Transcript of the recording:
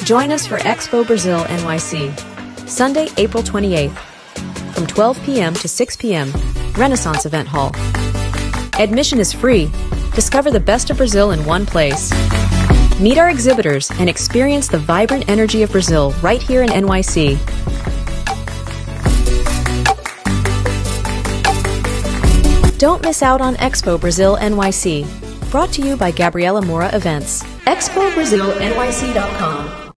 Join us for Expo Brazil NYC, Sunday, April 28th, from 12 p.m. to 6 p.m., Renaissance Event Hall. Admission is free. Discover the best of Brazil in one place. Meet our exhibitors and experience the vibrant energy of Brazil right here in NYC. Don't miss out on Expo Brazil NYC. Brought to you by Gabriela Moura Events. ExpoBrazilNYC.com